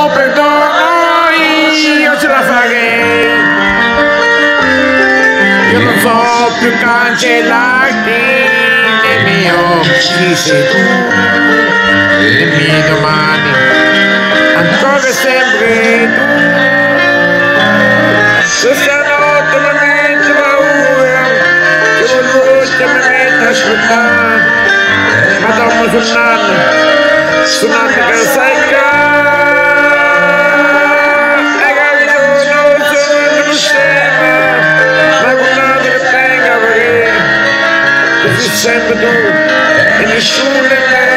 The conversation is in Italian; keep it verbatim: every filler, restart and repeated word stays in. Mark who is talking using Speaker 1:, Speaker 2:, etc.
Speaker 1: chiedo perdono, io ce la farei. Io non so più cancellarti nel mio chi sei tu, le mie domani, ancora sempre tu. Questa notte mi mette paura, che qualcosa mi mette a ascoltare, ma dormo suonando, suonando che sai che e che non sono non sembra, ma guardate che tenga perché tu sei sempre tu e nessuno è me.